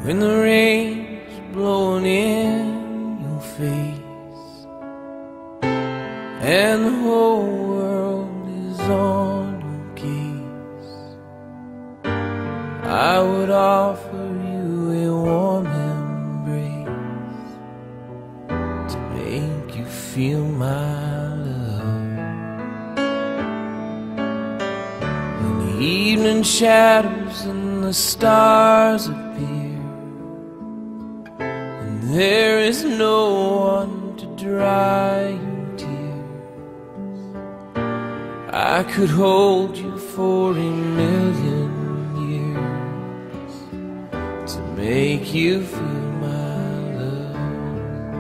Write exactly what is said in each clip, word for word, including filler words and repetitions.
when the rain's blowing in your face and the whole world is on your case, I would offer you a warm embrace to make you feel my love. When the evening shadows and the stars appear, and there is no one to dry your tears, I could hold you for a million years to make you feel my love.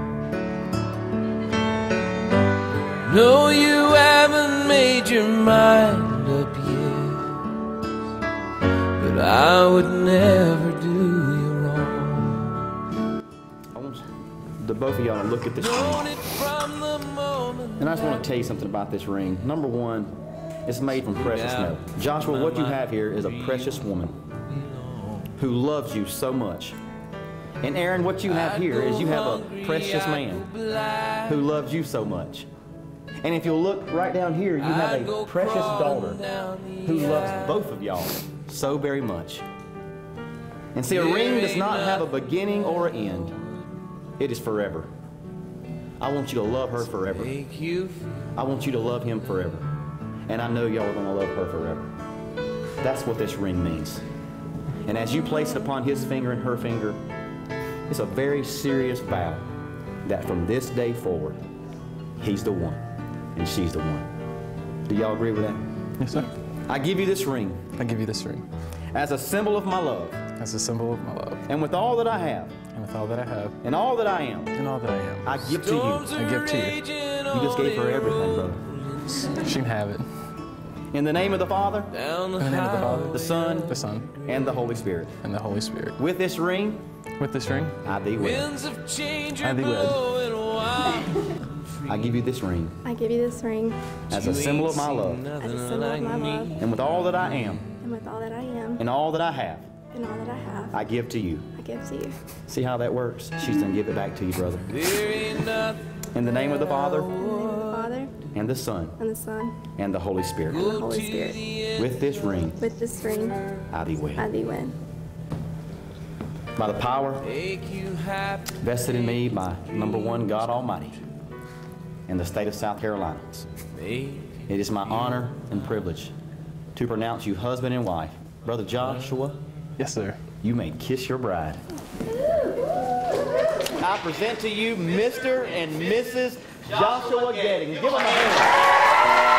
No, you haven't made your mind up yet, but I would never do you wrong. I want the both of y'all to look at this ring. And I just want to tell you something about this ring. Number one, it's made from precious metal. Joshua, what you have here is a precious woman who loves you so much. And Aaron, what you have here is you have a precious man who loves you so much. And if you'll look right down here, you have a precious daughter who loves both of y'all so very much. And see, a ring does not have a beginning or an end. It is forever. I want you to love her forever. I want you to love him forever. And I know y'all are going to love her forever. That's what this ring means. And as you place it upon his finger and her finger, it's a very serious vow that from this day forward, he's the one and she's the one. Do y'all agree with that? Yes, sir. I give you this ring. I give you this ring. As a symbol of my love. As a symbol of my love. And with all that I have. And with all that I have. And all that I am. And all that I am. I give to you. I give to you. You just gave her everything, brother. She can have it. In the name of the Father. In the name of the Father. The Son. The Son. And the Holy Spirit. And the Holy Spirit. With this ring. With this ring. I thee wed. I thee wed. I give you this ring. I give you this ring. As a symbol of my love. As a symbol of my love. And with all that I am. And with all that I am. And all that I have. And all that I have. I give to you. I give to you. See how that works? She's going to give it back to you, brother. In the name of the Father. In the name of the Father. And the Son. And the Son. And the Holy Spirit. And the Holy Spirit. With this ring. With this ring. I thee wed. I thee wed. By the power vested in me by number one, God Almighty, in the state of South Carolina. It is my honor and privilege to pronounce you husband and wife. Brother Joshua. Yes, sir. You may kiss your bride. I present to you Mister and Missus Joshua Gettings. Give them a hand.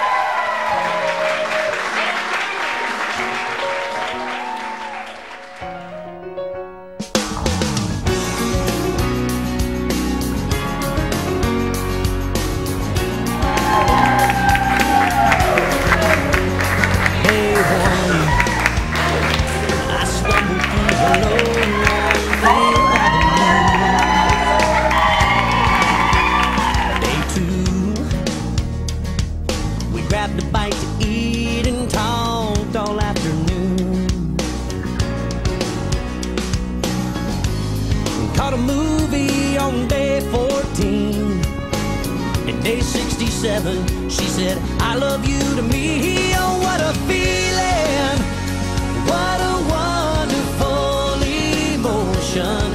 Caught a movie on day fourteen. And day sixty-seven, she said, I love you to me. Oh, what a feeling. What a wonderful emotion.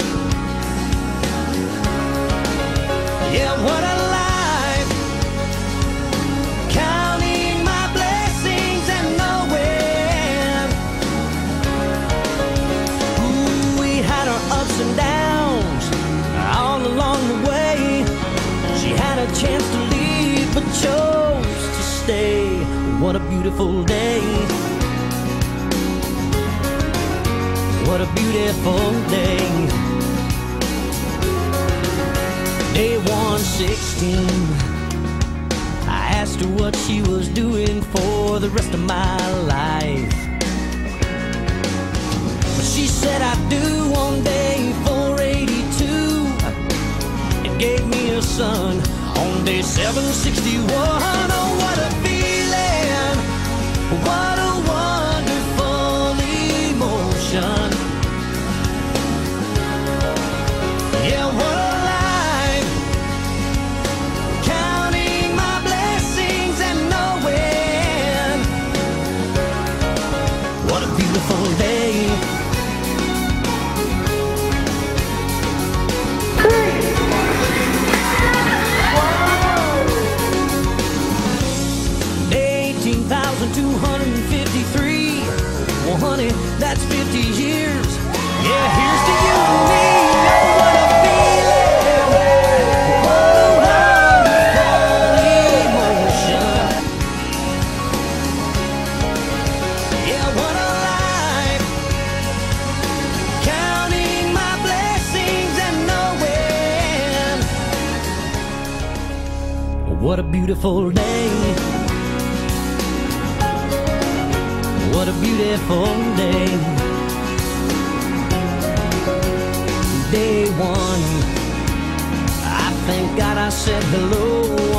Yeah, what a life. Counting my blessings and knowing. Ooh, we had our ups and downs all along the way. She had a chance to leave, but chose to stay. What a beautiful day. What a beautiful day. Day one sixteen, I asked her what she was doing for the rest of my life. But she said I do on day four eighty-two, and gave me a son on day seven sixty-one. Oh, what a feeling. What a wonderful emotion. it's fifty years. Yeah, here's to you and me. Oh, what a feeling. What a wonderful emotion. Yeah, what a life. Counting my blessings and knowing what a beautiful day. What a beautiful day. Day one, I thank God I said hello.